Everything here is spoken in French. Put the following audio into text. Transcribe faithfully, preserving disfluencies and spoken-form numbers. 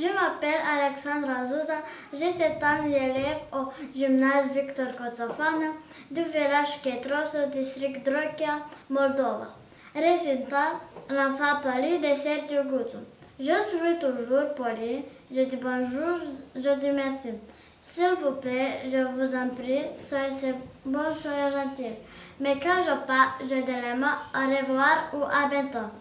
Je m'appelle Alexandra Zouza, j'ai sept ans, j'élève au gymnase Victor Kotsofana du village Ketros au district Drochia, Moldova. Résultat, l'enfant poli de Sergiu Guțu. Je suis toujours poli, je dis bonjour, je dis merci. S'il vous plaît, je vous en prie, soyez bon, soyez gentil. Mais quand je pars, je dis les mots au revoir ou à bientôt.